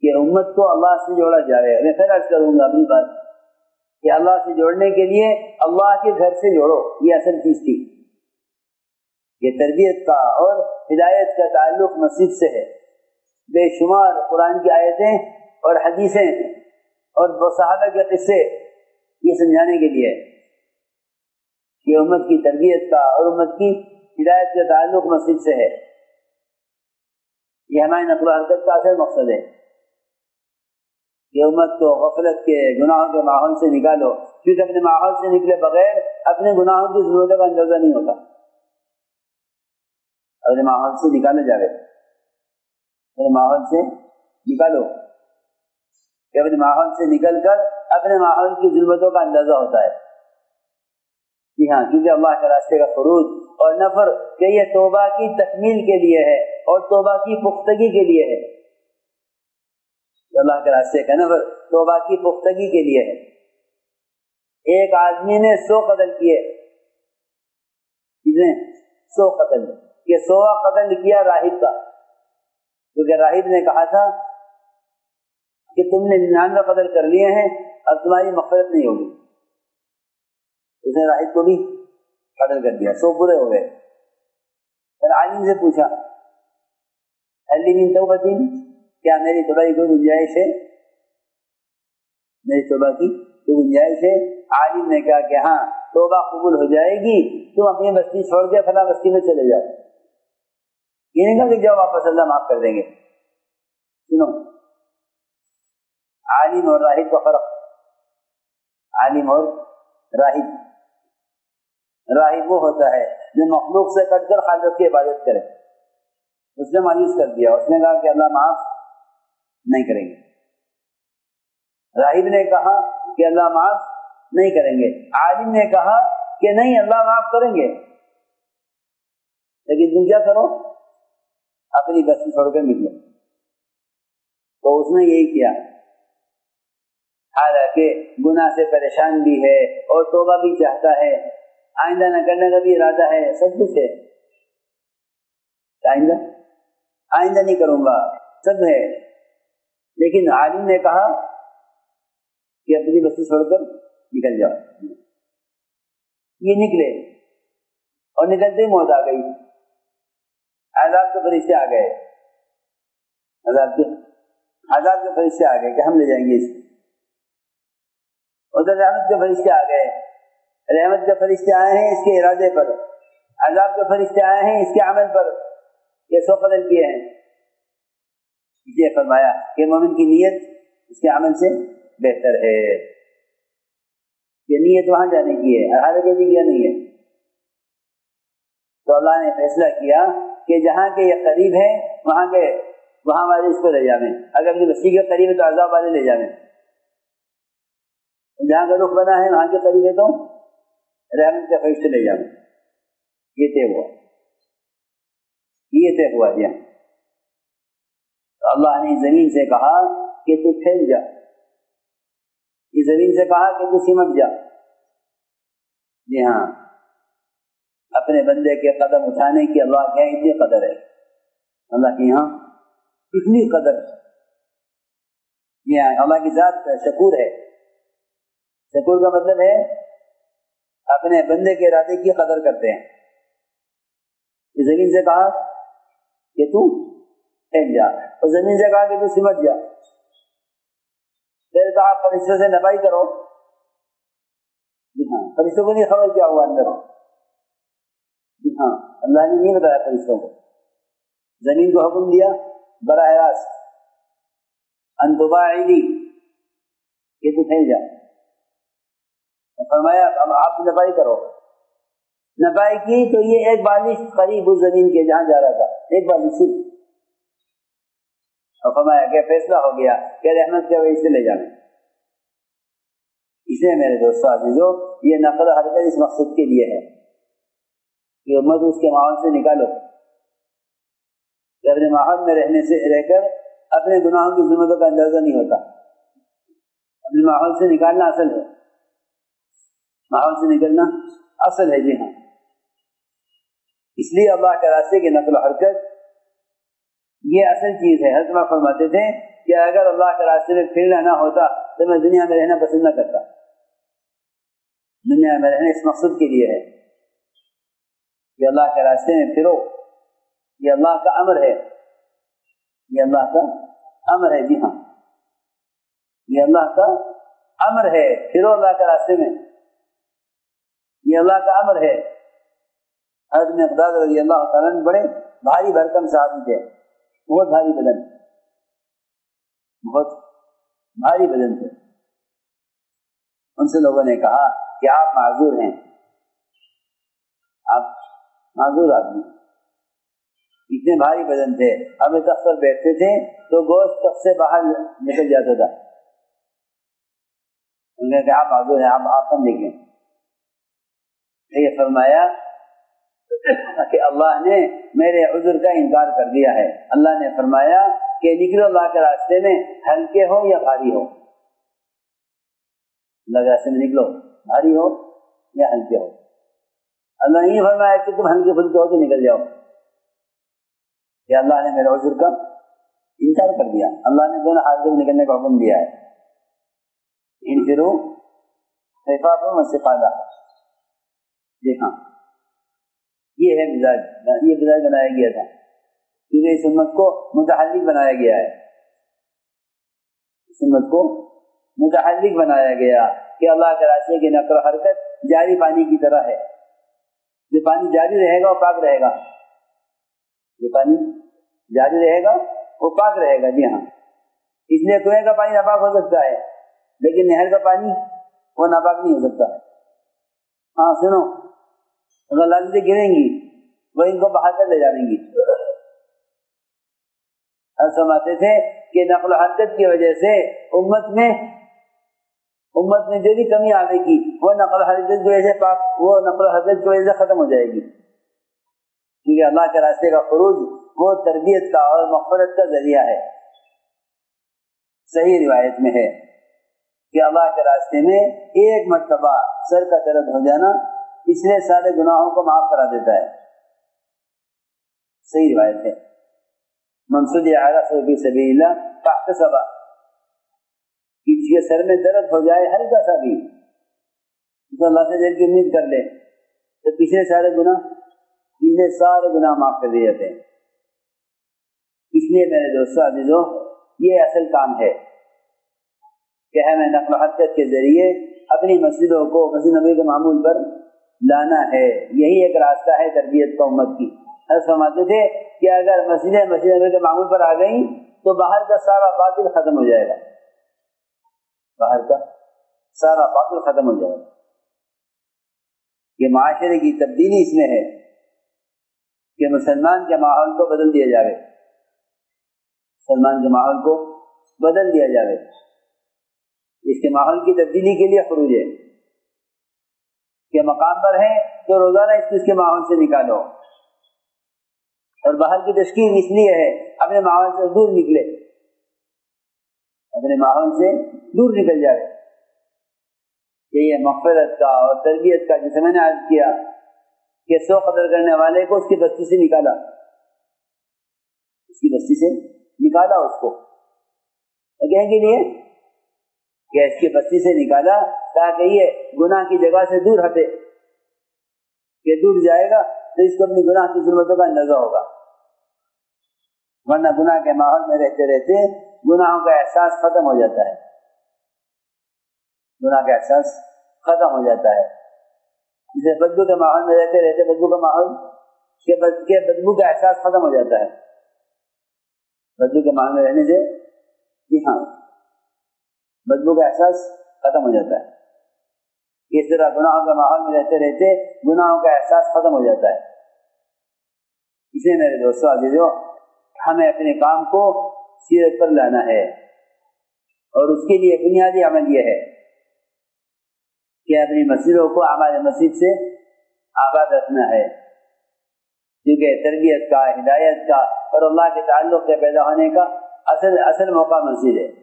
کہ امت کو اللہ سے جوڑا جائے. میں پھر عرض کروں گا اپنی بات کہ اللہ سے جوڑنے کے لیے اللہ کے گھر سے جوڑو. یہ اصل چیز تھی. یہ تربیت کا اور ہدایت کا تعلق مسجد سے ہے. بے شمار قرآن کی آیتیں اور حدیثیں اور صحابہ کے قصے یہ سمجھانے کے لیے کہ امت کی تربیت کا اور امت کی ہدایت کا تعلق مسجد سے ہے. یہ ہماری نقل و حرکت کا اصل مقصد ہے کہ امت کو غفلت کے گناہوں کے ماحول سے نکالو، کیونکہ اپنے ماحول سے نکلے بغیر اپنے گناہوں کی ضرورتوں کا اندازہ نہیں ہوتا. اپنے ماحول سے نکالے جاوے، اپنے ماحول سے نکالو کہ اپنے ماحول سے نکل کر اپنے ماحول کی ضرورتوں کا اندازہ ہوتا ہے. جی ہاں، کیونکہ اللہ کے راستے کا خروج اور نفر کہ یہ توبہ کی تکمیل کے لیے ہے اور توبہ کی پختگی کے لیے ہے. اللہ کے راستے کا نفر توبہ کی پختگی کے لیے ہے. ایک آدمی نے 100 قتل کیے، 100 قتل، یہ 100واں قتل کیا راہب کا، کیونکہ راہب نے کہا تھا کہ تم نے 99 قتل کر لیے ہیں، اب تمہاری مغفرت نہیں ہوگی. اس نے راہب کو بھی قتل کر دیا، 100 پورے ہو گئے. پھر عالم سے پوچھا هل لي من توبة، کیا میری توبہ کی کوئی گنجائش ہے؟ میری توبہ کی کوئی گنجائش ہے؟ عالم نے کہا کہ ہاں، توبہ قبول ہو جائے گی، تم اپنی بستی چھوڑ کے فلاں بستی میں چلے جاؤ. یہ نہیں کہا کہ جاؤ واپس اللہ معاف کر دیں گے. سنو، عالم اور راہب کا فرق. عالم اور راہب، راہب وہ ہوتا ہے جو مخلوق سے کٹ کر خالق کی عبادت کرے. اس نے مایوس کر دیا، اس نے کہا کہ اللہ معاف نہیں کریں گے. راہب نے کہا کہ اللہ معاف نہیں کریں گے. عالم نے کہا کہ نہیں، اللہ معاف کریں گے، لیکن تم کیا کرو، اپنی بستی چھوڑ کر نکلو. تو اس نے یہی کیا، حالانکہ گناہ سے پریشان بھی ہے اور توبہ بھی چاہتا ہے، آئندہ نہ کرنے کا بھی ارادہ ہے، سب کچھ ہے. آئندہ نہیں کروں گا سب ہے، لیکن عالم نے کہا کہ اپنی بستی چھوڑ کر نکل جاؤ. یہ نکلے اور نکلتے ہی موت آ گئی. عذاب کے فرشتے آ گئے، عذاب کے فرشتے آ گئے کہ ہم لے جائیں گے اس کو. ادھر رحمت کے فرشتے آ گئے، رحمت کے فرشتے آئے ہیں اس کے ارادے پر، عذاب کے فرشتے آئے ہیں اس کے عمل پر. یہ 100 قتل کیے ہیں. اس لیے فرمایا کہ مومن کی نیت اس کے عمل سے بہتر ہے. یہ نیت وہاں جانے کی ہے، حالانکہ بھی کیا نہیں ہے. تو اللہ نے فیصلہ کیا کہ جہاں کے یہ قریب ہے وہاں والے اس کو لے جاویں. اگر اپنی بستی کے قریب ہے تو عذاب والے لے جاویں. جہاں کا رخ بنا ہے وہاں کے قریب ہے تو رحمت کے فرشتے لے جاویں. یہ طے ہوا، یہ طے ہوا. جی تو اللہ نے زمین سے کہا کہ تو پھیل جا، یہ زمین سے کہا کہ تو سمٹ جا. جی ہاں، اپنے بندے کے قدم اٹھانے کی اللہ کے یہاں اتنی قدر ہے، اللہ کے یہاں اتنی قدر ہے. جی ہاں، اللہ کی ذات شکور ہے. شکور کا مطلب ہے اپنے بندے کے ارادے کی قدر کرتے ہیں. یہ زمین سے کہا کہ تو پھیل جا، اور زمین سے کہا کہ تو سمٹ جا. پھر کہا فرشتوں سے نبائی کرو. جی ہاں، فرشتوں کو نہیں خبر کیا ہوا اندر. جی ہاں، اللہ نے نہیں بتایا فرشتوں کو. زمین کو حکم دیا براہ راست ان تباعدی، کہ تو پھیل جا. فرمایا اب آپ نبائی کرو. نبائی کی تو یہ ایک بالش قریب اس زمین کے جہاں جا رہا تھا، ایک بالش صرف. اور فرمایا کہ فیصلہ ہو گیا کہ رحمت کے وجہ سے لے جانا. اسے میرے دوستو عزیزو، یہ نقل و حرکت اس مقصد کے لیے ہے کہ امت اس کے ماحول سے نکالو، کہ اپنے ماحول میں رہ کر اپنے گناہوں کی ظلمتوں کا اندازہ نہیں ہوتا. اپنے ماحول سے نکالنا اصل ہے، ماحول سے نکلنا اصل ہے. جی ہاں، اس لیے اللہ کے راستے کی نقل و حرکت یہ اصل چیز ہے. حضرت فرماتے تھے کہ اگر اللہ کے راستے میں پھرنا نہ ہوتا تو میں دنیا میں رہنا پسند نہ کرتا. دنیا میں رہنا اس مقصد کے لیے ہے کہ اللہ کے راستے میں پھرو. یہ اللہ کا امر ہے, یہ اللہ کا امر ہے. جی ہاں, یہ اللہ کا امر ہے, پھرو اللہ کے راستے میں, یہ اللہ کا امر ہے. حضرت مقداد رضی اللہ تعالیٰ عنہ بڑے بھاری بھرکم صحابی تھے, بہت بھاری بدن, بہت بھاری بدن تھے. ان سے لوگوں نے کہا کہ آپ معذور ہیں, آپ معذور آدمی. اتنے بھاری بدن تھے, اب تخت پر بیٹھتے تھے تو گوشت تخت سے باہر نکل جاتا تھا. انہوں نے کہا آپ معذور ہیں, آپ ہم دیکھیں. یہ فرمایا کہ اللہ نے میرے عذر کا انکار کر دیا ہے. اللہ نے فرمایا کہ نکلو اللہ کے راستے میں, ہلکے ہو یا بھاری ہو. اللہ کے راستے میں نکلو, بھاری ہو یا ہلکے ہو. اللہ نہیں فرمایا کہ تم ہلکے پھلکے ہو تو نکل جاؤ. کہ اللہ نے میرے عذر کا انکار کر دیا. اللہ نے دونوں حالتوں میں نکلنے کا حکم دیا ہے. انفروا خفافا وثقالا. دیکھا یہ ہے مزاج, یہ مزاج بنایا گیا تھا کیونکہ اس امت کو متحرک بنایا گیا ہے. اس امت کو متحرک بنایا گیا کہ اللہ کے راستے کی نقل و حرکت جاری پانی کی طرح ہے. جو پانی جاری رہے گا وہ پاک رہے گا, جو پانی جاری رہے گا وہ پاک رہے گا. جی ہاں, اس لیے کنویں کا پانی ناپاک ہو سکتا ہے لیکن نہر کا پانی وہ ناپاک نہیں ہو سکتا. ہاں سنو, اگر لازم سے گریں گی وہ ان کو باہر کر لے جانیں گی. ہم سمجھتے تھے کہ نقل و حرکت کی وجہ سے امت میں جو بھی کمی آئے گی وہ نقل و حرکت کی وجہ سے پاک, وہ نقل و حرکت کی وجہ سے ختم ہو جائے گی. کیونکہ اللہ کے راستے کا خروج وہ تربیت کا اور مغفرت کا ذریعہ ہے. صحیح روایت میں ہے کہ اللہ کے راستے میں ایک مرتبہ سر کا درد ہو جانا پچھلے سارے گناہوں کو معاف کرا دیتا ہے. صحیح روایت ہے. منصود اعلیٰ فی سبیل اللہ فاحتسب, کہ جس کے سر میں درد ہو جائے ہلکا سا بھی, تو اللہ سے دل کی امید کر لے تو پچھلے سارے گناہ معاف کر دیے جاتے ہیں. اس لیے میرے دوستو عزیزو, یہ اصل کام ہے کہ ہمیں نقل و حرکت کے ذریعے اپنی مسجدوں کو مسجد نبی کے معمول پر لانا ہے. یہی ایک راستہ ہے تربیت کا امت کی. فرماتے تھے کہ اگر مسجد نبی کے معمول پر آ گئی تو باہر کا سارا باطل ختم ہو جائے گا, باہر کا سارا باطل ختم ہو جائے گا. یہ معاشرے کی تبدیلی اس میں ہے کہ مسلمان کے ماحول کو بدل دیا جائے, مسلمان کے ماحول کو بدل دیا جائے. اس کے ماحول کی تبدیلی کے لیے خروج ہے کہ مقام پر ہے تو روزانہ اس کے ماحول سے نکالو, اور باہر کی تشکیل اس لیے ہے اپنے ماحول سے دور نکلے, اپنے ماحول سے دور نکل جائے. کہ یہ مغفرت کا اور تربیت کا, جسے میں نے عرض کیا کہ سو قدر کرنے والے کو اس کی بستی سے نکالا, اس کی بستی سے نکالا اس کو کہنے کے لیے کہ اس کی بستی سے نکالا تاکہ یہ گناہ کی جگہ سے دور ہٹے, کہ دور جائے گا تو اس کو اپنی گناہ کی ظلمتوں کا اندازہ ہوگا. ورنہ گناہ کے ماحول میں رہتے رہتے گناہوں کا احساس ختم ہو جاتا ہے, گناہ کا احساس ختم ہو جاتا ہے. جسے بدبو کے ماحول میں رہتے رہتے بدبو کا ماحول کے بدبو کا احساس ختم ہو جاتا ہے. بدبو کے ماحول میں رہنے سے, جی ہاں, بدبو کا احساس ختم ہو جاتا ہے. اس طرح گناہوں کے ماحول میں رہتے رہتے گناہوں کا احساس ختم ہو جاتا ہے. اسے میرے دوستو عزیزو, ہمیں اپنے کام کو سیرت پر لانا ہے, اور اس کے لیے بنیادی عمل یہ ہے کہ اپنی مسجدوں کو اعمال مسجد سے آباد رکھنا ہے, کیونکہ تربیت کا, ہدایت کا اور اللہ کے تعلق کے پیدا ہونے کا اصل موقع مسجد ہے.